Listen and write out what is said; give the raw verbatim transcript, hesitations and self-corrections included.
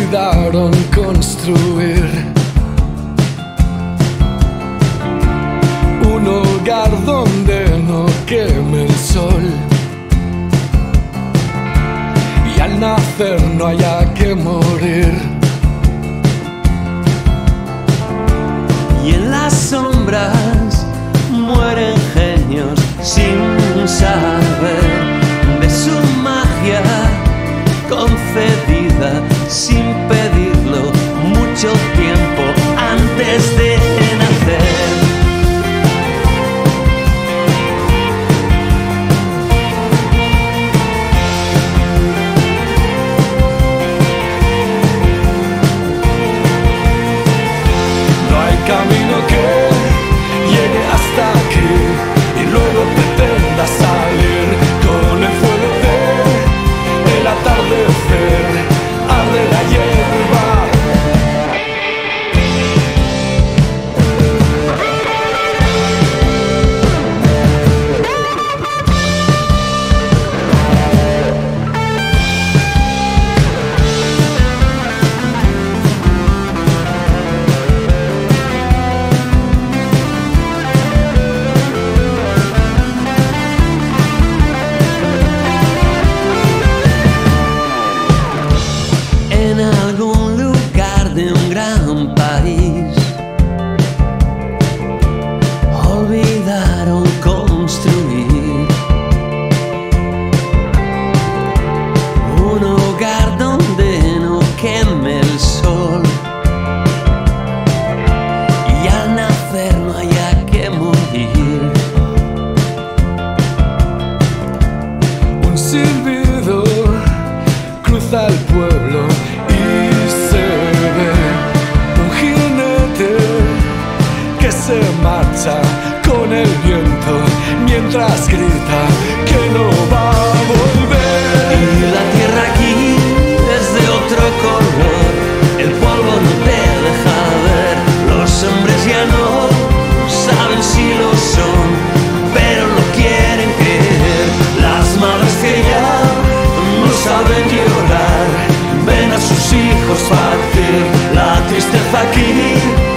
olvidaron construir un hogar donde no queme el sol y al nacer no haya que morir. Y en las sombras mueren genios sin saber de su magia concedida sin pedirlo mucho tiempo antes de nacer. No hay camino que llegue hasta aquí y luego pretenda salir con el fuego del atardecer. Arde la hierba. En algún lugar de un gran país olvidaron construir un hogar donde no queme el sol y al nacer no haya que morir. Un silbido cruza el pueblo y se ve un jinete que se marcha con el viento mientras grita que no va a volver. Y la tierra aquí es de otro color, el polvo no te deja ver, los hombres ya no saben si lo son, pero lo quieren creer. Las madres que ya no saben llorar ven a sus hijos partir, la tristeza aquí